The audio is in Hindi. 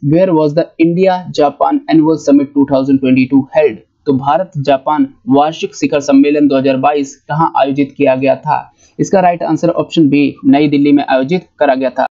Where was the India Japan annual summit 2022 held? तो भारत जापान वार्षिक शिखर सम्मेलन 2022 कहां आयोजित किया गया था? इसका राइट आंसर ऑप्शन बी, नई दिल्ली में आयोजित करा गया था।